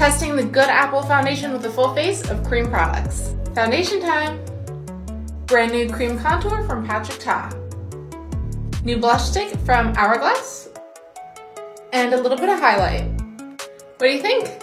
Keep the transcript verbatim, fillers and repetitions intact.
Testing the Good Apple foundation with a full face of Creme products. Foundation time! Brand new cream contour from Patrick Ta. New blush stick from Hourglass. And a little bit of highlight. What do you think?